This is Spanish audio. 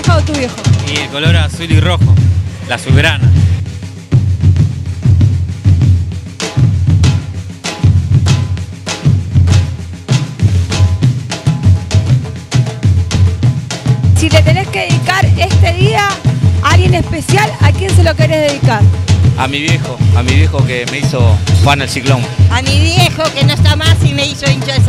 dejado tu viejo? Y el color azul y rojo, la azulgrana. Si le tenés que dedicar este día a alguien especial, ¿a quién se lo querés dedicar? A mi viejo que me hizo fan al Ciclón. A mi viejo que no está más y me hizo hincha de